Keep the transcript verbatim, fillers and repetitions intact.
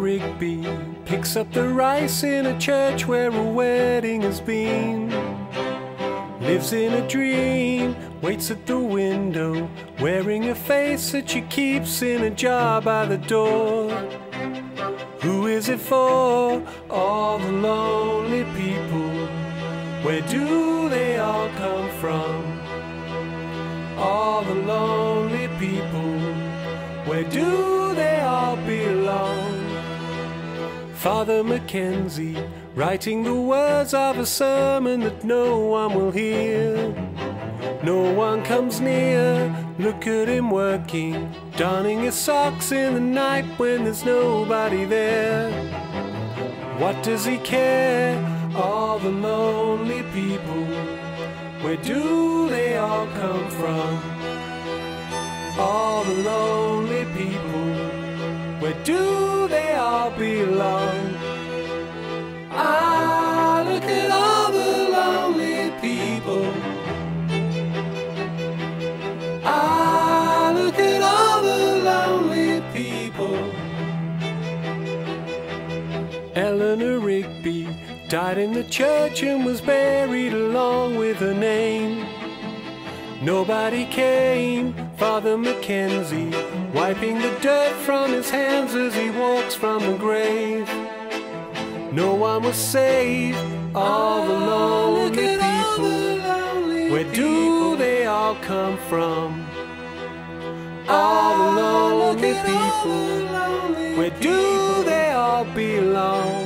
Rigby picks up the rice in a church where a wedding has been. Lives in a dream, waits at the window, wearing a face that she keeps in a jar by the door. Who is it for? All the lonely people. Where do they all come from? All the lonely people. Where do they all belong? Father Mackenzie, writing the words of a sermon that no one will hear. No one comes near, look at him working, donning his socks in the night when there's nobody there. What does he care? All the lonely people, where do they all come from? All the lonely people, where do they all belong? Ah, look at all the lonely people. Ah, look at all the lonely people. Eleanor Rigby died in the church and was buried along with her name. Nobody came, Father Mackenzie, wiping the dirt from his hands as he walks from the grave. No one was saved, all the lonely people. Where do they all come from? All the lonely people. Where do they all belong?